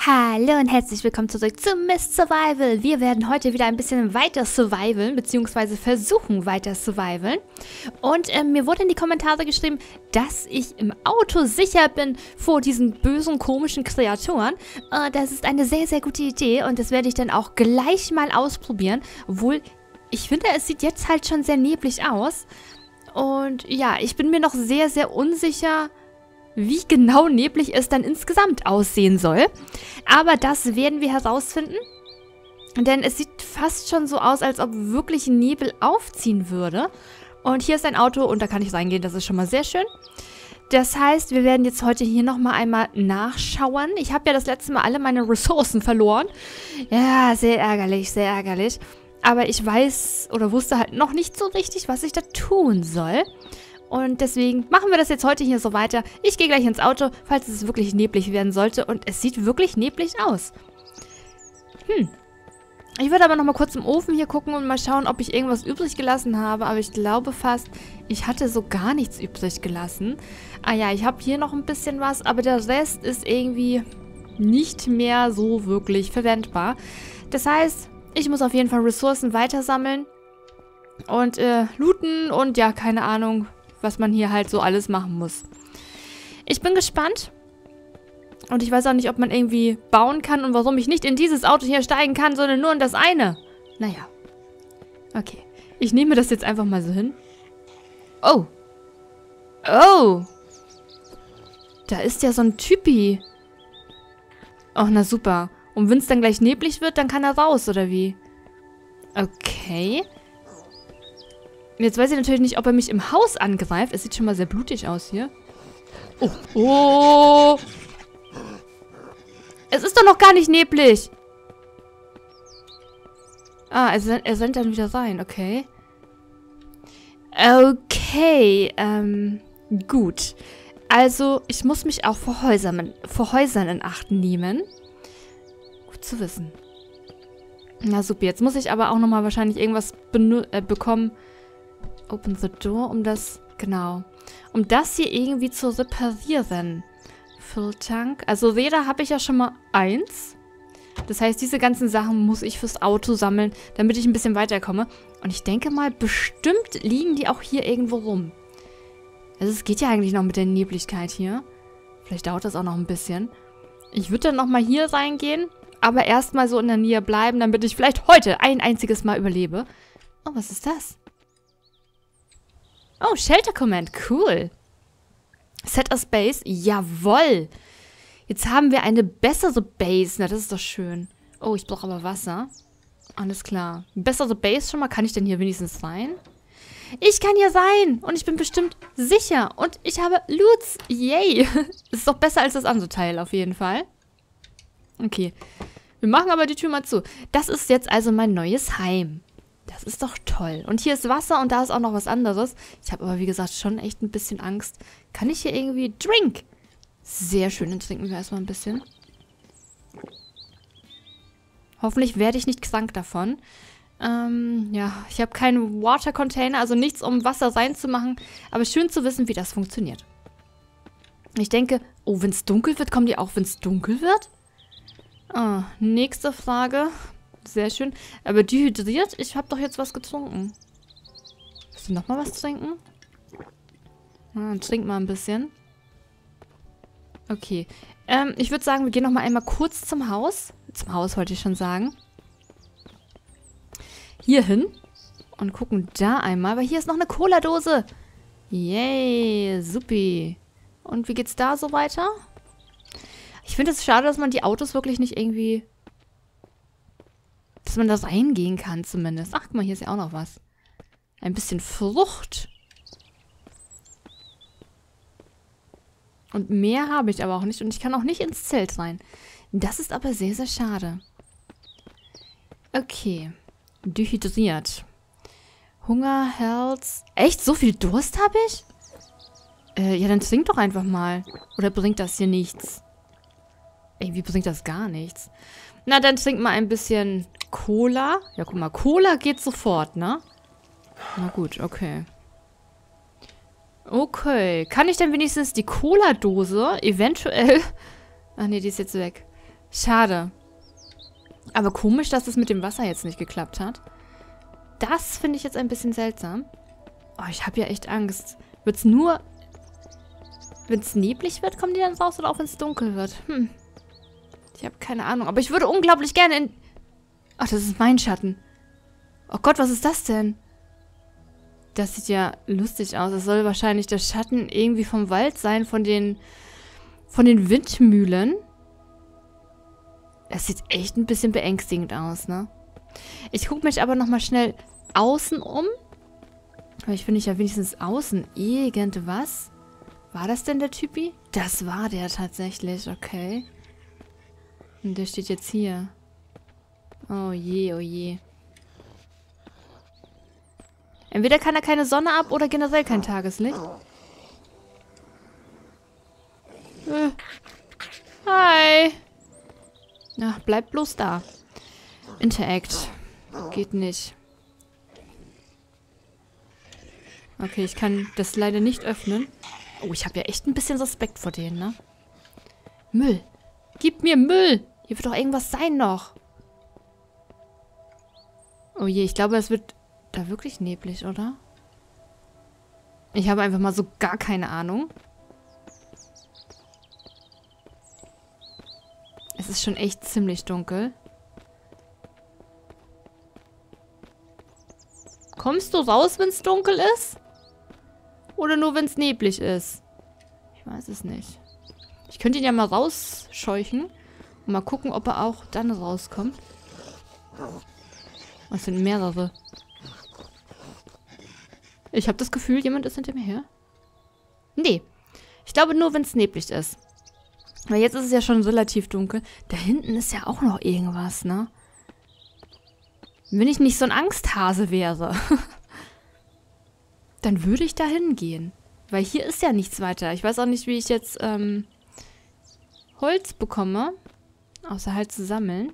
Hallo und herzlich willkommen zurück zu Miss Survival. Wir werden heute wieder ein bisschen weiter survivalen, beziehungsweise versuchen weiter survivalen. Und mir wurde in die Kommentare geschrieben, dass ich im Auto sicher bin vor diesen bösen, komischen Kreaturen. Das ist eine sehr, sehr gute Idee und das werde ich dann auch gleich mal ausprobieren. Obwohl, ich finde, es sieht jetzt halt schon sehr neblig aus. Und ja, ich bin mir noch sehr, sehr unsicher, wie genau neblig es dann insgesamt aussehen soll. Aber das werden wir herausfinden. Denn es sieht fast schon so aus, als ob wirklich Nebel aufziehen würde. Und hier ist ein Auto und da kann ich reingehen, das ist schon mal sehr schön. Das heißt, wir werden jetzt heute hier nochmal einmal nachschauen. Ich habe ja das letzte Mal alle meine Ressourcen verloren. Ja, sehr ärgerlich, sehr ärgerlich. Aber ich weiß oder wusste halt noch nicht so richtig, was ich da tun soll. Und deswegen machen wir das jetzt heute hier so weiter. Ich gehe gleich ins Auto, falls es wirklich neblig werden sollte. Und es sieht wirklich neblig aus. Ich würde aber noch mal kurz im Ofen hier gucken und mal schauen, ob ich irgendwas übrig gelassen habe. Aber ich glaube fast, ich hatte so gar nichts übrig gelassen. Ah ja, ich habe hier noch ein bisschen was, aber der Rest ist irgendwie nicht mehr so wirklich verwendbar. Das heißt, ich muss auf jeden Fall Ressourcen weitersammeln und looten und ja, keine Ahnung, was man hier halt so alles machen muss. Ich bin gespannt. Und ich weiß auch nicht, ob man irgendwie bauen kann und warum ich nicht in dieses Auto hier steigen kann, sondern nur in das eine. Naja. Okay. Ich nehme das jetzt einfach mal so hin. Oh. Oh. Da ist ja so ein Typi. Oh, na super. Und wenn es dann gleich neblig wird, dann kann er raus, oder wie? Okay. Jetzt weiß ich natürlich nicht, ob er mich im Haus angreift. Es sieht schon mal sehr blutig aus hier. Oh. Oh. Es ist doch noch gar nicht neblig. Ah, er rennt dann wieder rein. Okay. Okay. Gut. Also, ich muss mich auch vor Häusern in Acht nehmen. Gut zu wissen. Na super, jetzt muss ich aber auch nochmal wahrscheinlich irgendwas bekommen. Open the door, um das, genau, um das hier irgendwie zu reparieren. Fülltank. Also Räder habe ich ja schon mal 1. Das heißt, diese ganzen Sachen muss ich fürs Auto sammeln, damit ich ein bisschen weiterkomme. Und ich denke mal, bestimmt liegen die auch hier irgendwo rum. Also es geht ja eigentlich noch mit der Nebligkeit hier. Vielleicht dauert das auch noch ein bisschen. Ich würde dann nochmal hier reingehen, aber erstmal so in der Nähe bleiben, damit ich vielleicht heute ein einziges Mal überlebe. Oh, was ist das? Oh, Shelter Command. Cool. Set a Base. Jawoll. Jetzt haben wir eine bessere Base. Na, das ist doch schön. Oh, ich brauche aber Wasser. Alles klar. Bessere Base schon mal. Kann ich denn hier wenigstens rein? Ich kann hier sein. Und ich bin bestimmt sicher. Und ich habe Loots. Yay. Das ist doch besser als das andere Teil auf jeden Fall. Okay. Wir machen aber die Tür mal zu. Das ist jetzt also mein neues Heim. Das ist doch toll. Und hier ist Wasser und da ist auch noch was anderes. Ich habe aber, wie gesagt, schon echt ein bisschen Angst. Kann ich hier irgendwie... Drink! Sehr schön, dann trinken wir erstmal ein bisschen. Hoffentlich werde ich nicht krank davon. Ja, ich habe keinen Water Container, also nichts, um Wasser reinzumachen. Aber schön zu wissen, wie das funktioniert. Ich denke... Oh, wenn es dunkel wird, kommen die auch, wenn es dunkel wird? Ah, nächste Frage... Sehr schön. Aber dehydriert? Ich habe doch jetzt was getrunken. Willst du nochmal was trinken? Ah, trink mal ein bisschen. Okay. Ich würde sagen, wir gehen nochmal einmal kurz zum Haus. Zum Haus wollte ich schon sagen. Hier hin. Und gucken da einmal. Weil hier ist noch eine Cola-Dose. Yay, supi. Und wie geht's da so weiter? Ich finde es schade, dass man die Autos wirklich nicht irgendwie... Dass man da reingehen kann zumindest. Ach, guck mal, hier ist ja auch noch was. Ein bisschen Frucht. Und mehr habe ich aber auch nicht. Und ich kann auch nicht ins Zelt rein. Das ist aber sehr, sehr schade. Okay. Dehydriert. Hunger, Health. Echt? So viel Durst habe ich? Ja, dann trink doch einfach mal. Oder bringt das hier nichts? Irgendwie bringt das gar nichts. Na, dann trink mal ein bisschen Cola. Ja, guck mal, Cola geht sofort, ne? Na gut, okay. Okay. Kann ich denn wenigstens die Cola-Dose eventuell... Ach nee, die ist jetzt weg. Schade. Aber komisch, dass es mit dem Wasser jetzt nicht geklappt hat. Das finde ich jetzt ein bisschen seltsam. Oh, ich habe ja echt Angst. Wird's nur... Wenn es neblig wird, kommen die dann raus oder auch wenn es dunkel wird? Ich habe keine Ahnung. Aber ich würde unglaublich gerne in... Ach, das ist mein Schatten. Oh Gott, was ist das denn? Das sieht ja lustig aus. Das soll wahrscheinlich der Schatten irgendwie vom Wald sein, von den Windmühlen. Es sieht echt ein bisschen beängstigend aus, ne? Ich gucke mich aber nochmal schnell außen um. Weil ich finde ja wenigstens außen irgendwas. War das denn der Typi? Das war der tatsächlich, okay. Und der steht jetzt hier. Oh je, oh je. Entweder kann er keine Sonne ab oder generell kein Tageslicht. Hi. Ach, bleib bloß da. Interact. Geht nicht. Okay, ich kann das leider nicht öffnen. Oh, ich habe ja echt ein bisschen Respekt vor denen, ne? Müll. Gib mir Müll. Hier wird doch irgendwas sein noch. Oh je, ich glaube, es wird da wirklich neblig, oder? Ich habe einfach mal so gar keine Ahnung. Es ist schon echt ziemlich dunkel. Kommst du raus, wenn es dunkel ist? Oder nur, wenn es neblig ist? Ich weiß es nicht. Ich könnte ihn ja mal rausscheuchen und mal gucken, ob er auch dann rauskommt. Es sind mehrere. Ich habe das Gefühl, jemand ist hinter mir her. Nee. Ich glaube nur, wenn es neblig ist. Weil jetzt ist es ja schon relativ dunkel. Da hinten ist ja auch noch irgendwas, ne? Wenn ich nicht so ein Angsthase wäre, dann würde ich da hingehen. Weil hier ist ja nichts weiter. Ich weiß auch nicht, wie ich jetzt Holz bekomme. Außer halt zu sammeln.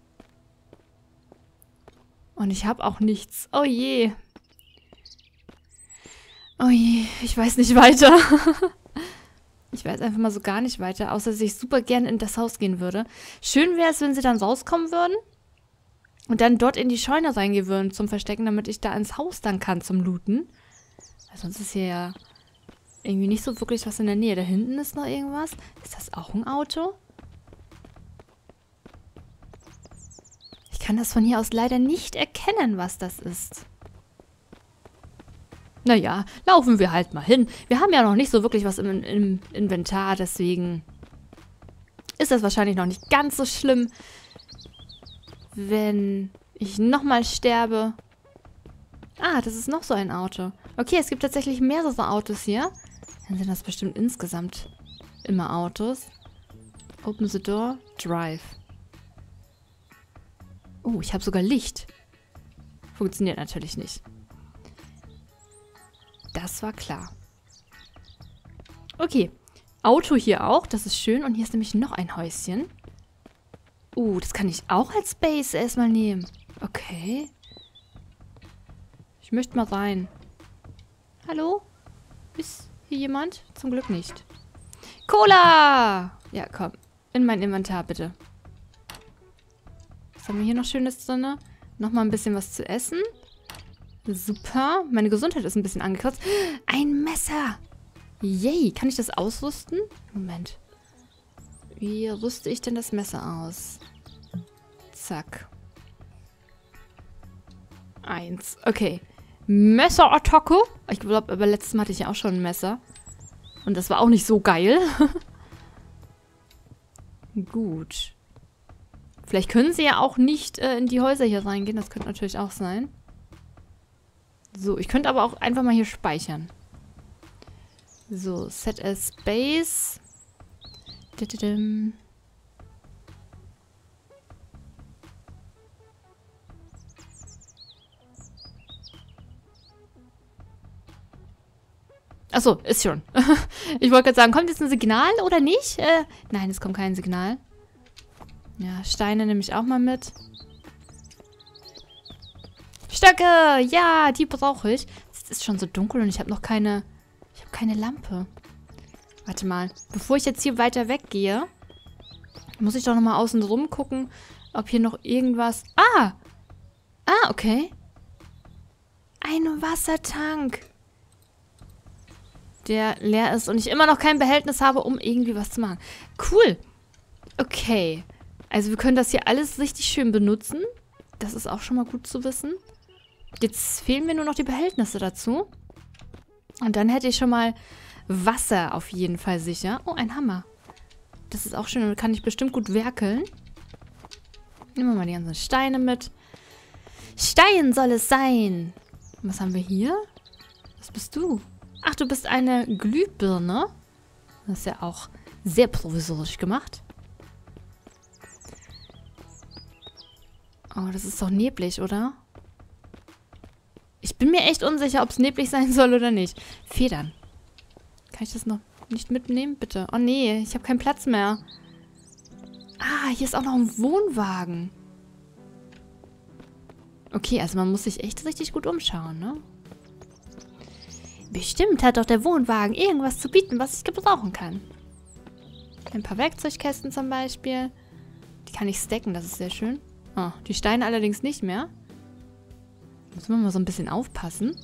Und ich habe auch nichts. Oh je. Oh je, ich weiß nicht weiter. Ich weiß einfach mal so gar nicht weiter, außer dass ich super gerne in das Haus gehen würde. Schön wäre es, wenn sie dann rauskommen würden und dann dort in die Scheune reingehen würden zum Verstecken, damit ich da ins Haus dann kann zum Looten. Weil sonst ist hier ja irgendwie nicht so wirklich was in der Nähe. Da hinten ist noch irgendwas. Ist das auch ein Auto? Ich kann das von hier aus leider nicht erkennen, was das ist. Naja, laufen wir halt mal hin. Wir haben ja noch nicht so wirklich was im Inventar, deswegen ist das wahrscheinlich noch nicht ganz so schlimm, wenn ich nochmal sterbe. Ah, das ist noch so ein Auto. Okay, es gibt tatsächlich mehrere Autos hier. Dann sind das bestimmt insgesamt immer Autos. Open the door, drive. Oh, ich habe sogar Licht. Funktioniert natürlich nicht. Das war klar. Okay. Auto hier auch. Das ist schön. Und hier ist nämlich noch ein Häuschen. Das kann ich auch als Base erstmal nehmen. Okay. Ich möchte mal rein. Hallo? Ist hier jemand? Zum Glück nicht. Cola! Ja, komm. In mein Inventar, bitte. Was haben wir hier noch Schönes drin? Nochmal ein bisschen was zu essen. Super. Meine Gesundheit ist ein bisschen angekratzt. Ein Messer. Yay. Kann ich das ausrüsten? Moment. Wie rüste ich denn das Messer aus? Zack. 1. Okay. Messerattacke. Ich glaube, aber letztes Mal hatte ich ja auch schon ein Messer. Und das war auch nicht so geil. Gut. Vielleicht können sie ja auch nicht in die Häuser hier reingehen. Das könnte natürlich auch sein. So, ich könnte aber auch einfach mal hier speichern. So, set as base. Achso, ist schon. Ich wollte gerade sagen, kommt jetzt ein Signal oder nicht? Nein, es kommt kein Signal. Ja, Steine nehme ich auch mal mit. Stöcke! Ja, die brauche ich. Es ist schon so dunkel und ich habe noch keine... Ich habe keine Lampe. Warte mal. Bevor ich jetzt hier weiter weggehe, Muss ich doch nochmal außen rum gucken, ob hier noch irgendwas... Ah! Ah, okay. Ein Wassertank. Der leer ist und ich immer noch kein Behältnis habe, um irgendwie was zu machen. Cool. Okay. Also wir können das hier alles richtig schön benutzen. Das ist auch schon mal gut zu wissen. Jetzt fehlen mir nur noch die Behältnisse dazu. Und dann hätte ich schon mal Wasser auf jeden Fall sicher. Oh, ein Hammer. Das ist auch schön und kann ich bestimmt gut werkeln. Nehmen wir mal die ganzen Steine mit. Stein soll es sein. Was haben wir hier? Was bist du? Ach, du bist eine Glühbirne. Das ist ja auch sehr provisorisch gemacht. Oh, das ist doch neblig, oder? Ich bin mir echt unsicher, ob es neblig sein soll oder nicht. Federn. Kann ich das noch nicht mitnehmen, bitte? Oh nee, ich habe keinen Platz mehr. Ah, hier ist auch noch ein Wohnwagen. Okay, also man muss sich echt richtig gut umschauen, ne? Bestimmt hat doch der Wohnwagen irgendwas zu bieten, was ich gebrauchen kann. Ein paar Werkzeugkästen zum Beispiel. Die kann ich stacken, das ist sehr schön. Oh, die Steine allerdings nicht mehr. Müssen wir mal so ein bisschen aufpassen.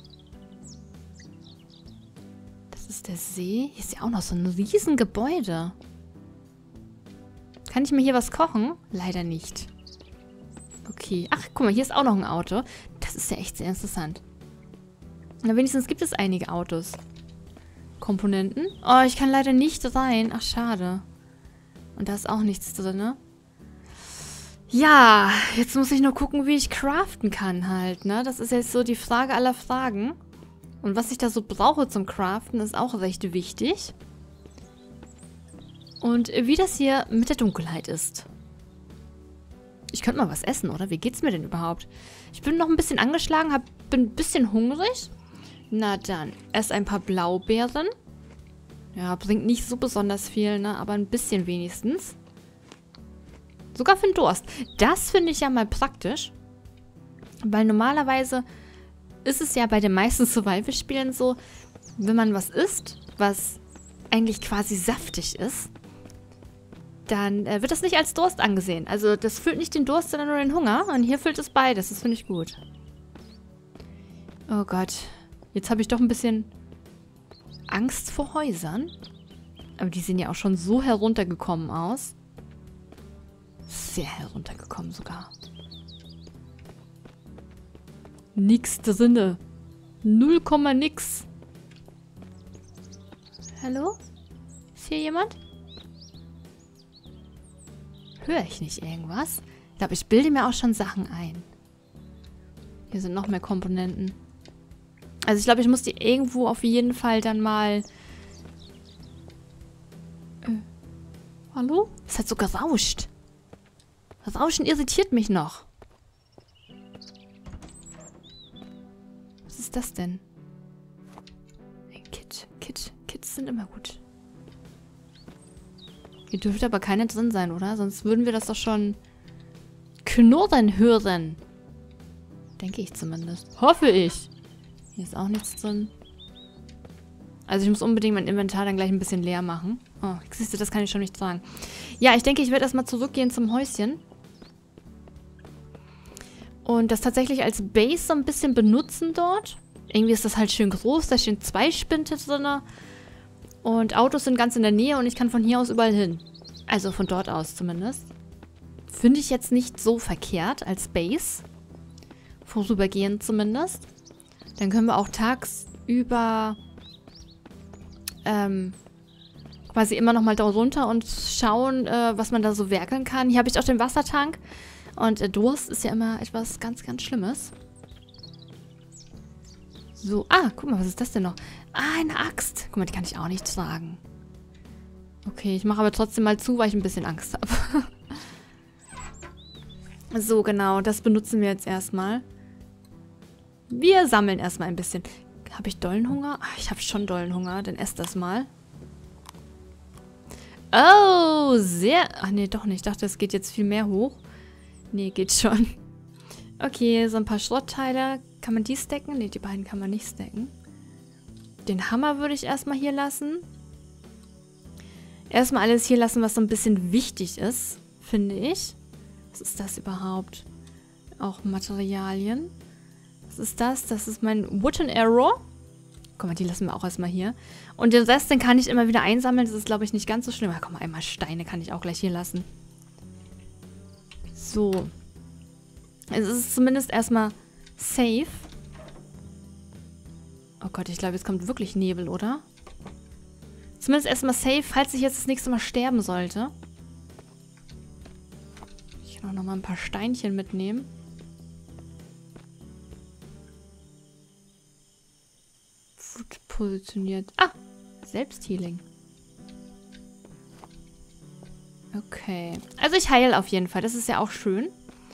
Das ist der See. Hier ist ja auch noch so ein Riesengebäude. Kann ich mir hier was kochen? Leider nicht. Okay. Ach, guck mal, hier ist auch noch ein Auto. Das ist ja echt sehr interessant. Na, wenigstens gibt es einige Autos. Komponenten. Oh, ich kann leider nicht rein. Ach, schade. Und da ist auch nichts drin, ne? Ja, jetzt muss ich nur gucken, wie ich craften kann halt, ne? Das ist jetzt so die Frage aller Fragen. Und was ich da so brauche zum Craften, ist auch recht wichtig. Und wie das hier mit der Dunkelheit ist. Ich könnte mal was essen, oder? Wie geht's mir denn überhaupt? Ich bin noch ein bisschen angeschlagen, bin ein bisschen hungrig. Na dann, ess ein paar Blaubeeren. Ja, bringt nicht so besonders viel, ne? Aber ein bisschen wenigstens. Sogar für den Durst. Das finde ich ja mal praktisch. Weil normalerweise ist es ja bei den meisten Survival-Spielen so, wenn man was isst, was eigentlich quasi saftig ist, dann wird das nicht als Durst angesehen. Also das füllt nicht den Durst, sondern nur den Hunger. Und hier füllt es beides. Das finde ich gut. Oh Gott. Jetzt habe ich doch ein bisschen Angst vor Häusern. Aber die sehen ja auch schon so heruntergekommen aus. Sehr heruntergekommen sogar. Nix drinne. 0, nix. Hallo? Ist hier jemand? Höre ich nicht irgendwas? Ich glaube, ich bilde mir auch schon Sachen ein. Hier sind noch mehr Komponenten. Also ich glaube, ich muss die irgendwo auf jeden Fall dann mal... Hallo? Es hat so gerauscht. Das Rauschen irritiert mich noch. Was ist das denn? Ein Kit. Kits sind immer gut. Hier dürfte aber keine drin sein, oder? Sonst würden wir das doch schon knurren hören. Denke ich zumindest. Hoffe ich. Hier ist auch nichts drin. Also ich muss unbedingt mein Inventar dann gleich ein bisschen leer machen. Oh, siehst du, das kann ich schon nicht tragen. Ja, ich denke, ich werde erstmal zurückgehen zum Häuschen. Und das tatsächlich als Base so ein bisschen benutzen dort. Irgendwie ist das halt schön groß. Da stehen 2 Spinte drin. Und Autos sind ganz in der Nähe und ich kann von hier aus überall hin. Also von dort aus zumindest. Finde ich jetzt nicht so verkehrt als Base. Vorübergehend zumindest. Dann können wir auch tagsüber quasi immer noch mal da runter und schauen, was man da so werkeln kann. Hier habe ich auch den Wassertank. Und Durst ist ja immer etwas ganz, ganz Schlimmes. So, guck mal, was ist das denn noch? Eine Axt. Guck mal, die kann ich auch nicht tragen. Okay, ich mache aber trotzdem mal zu, weil ich ein bisschen Angst habe. So, genau, das benutzen wir jetzt erstmal. Wir sammeln erstmal ein bisschen. Habe ich dollen Hunger? Ich habe schon dollen Hunger, dann esst das mal. Oh, sehr... Ach nee, doch nicht. Ich dachte, es geht jetzt viel mehr hoch. Nee, geht schon. Okay, so ein paar Schrottteile. Kann man die stacken? Nee, die beiden kann man nicht stacken. Den Hammer würde ich erstmal hier lassen. Erstmal alles hier lassen, was so ein bisschen wichtig ist. finde ich. Was ist das überhaupt? Auch Materialien. Was ist das? Das ist mein Wooden Arrow. Guck mal, die lassen wir auch erstmal hier. Und den Rest, den kann ich immer wieder einsammeln. Das ist, glaube ich, nicht ganz so schlimm. Guck mal, einmal Steine kann ich auch gleich hier lassen. So. Es ist zumindest erstmal safe. Oh Gott, ich glaube, jetzt kommt wirklich Nebel, oder? Zumindest erstmal safe, falls ich jetzt das nächste Mal sterben sollte. Ich kann auch nochmal ein paar Steinchen mitnehmen. Food positioniert. Ah, Selbsthealing. Okay. Also ich heile auf jeden Fall. Das ist ja auch schön.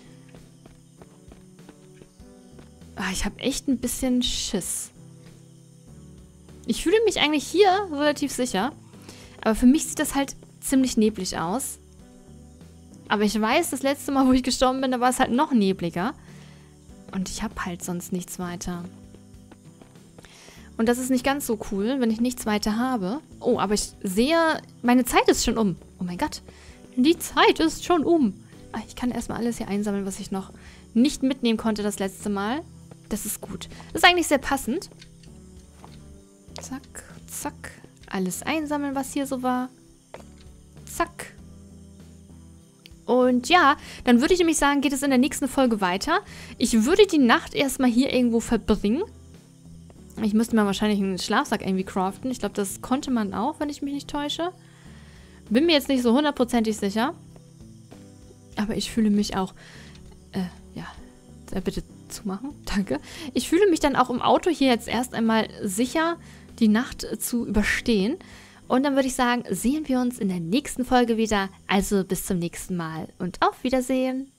Ah, ich habe echt ein bisschen Schiss. Ich fühle mich eigentlich hier relativ sicher. Aber für mich sieht das halt ziemlich neblig aus. Aber ich weiß, das letzte Mal, wo ich gestorben bin, da war es halt noch nebliger. Und ich habe halt sonst nichts weiter. Und das ist nicht ganz so cool, wenn ich nichts weiter habe. Oh, aber ich sehe, meine Zeit ist schon um. Oh mein Gott, die Zeit ist schon um. Ah, ich kann erstmal alles hier einsammeln, was ich noch nicht mitnehmen konnte das letzte Mal. Das ist gut. Das ist eigentlich sehr passend. Zack, zack. Alles einsammeln, was hier so war. Zack. Und ja, dann würde ich nämlich sagen, geht es in der nächsten Folge weiter. Ich würde die Nacht erstmal hier irgendwo verbringen. Ich müsste mir wahrscheinlich einen Schlafsack irgendwie craften. Ich glaube, das konnte man auch, wenn ich mich nicht täusche. Bin mir jetzt nicht so hundertprozentig sicher. Aber ich fühle mich auch... ja, bitte zumachen. Danke. Ich fühle mich dann auch im Auto hier jetzt erst einmal sicher, die Nacht zu überstehen. Und dann würde ich sagen, sehen wir uns in der nächsten Folge wieder. Also bis zum nächsten Mal und auf Wiedersehen.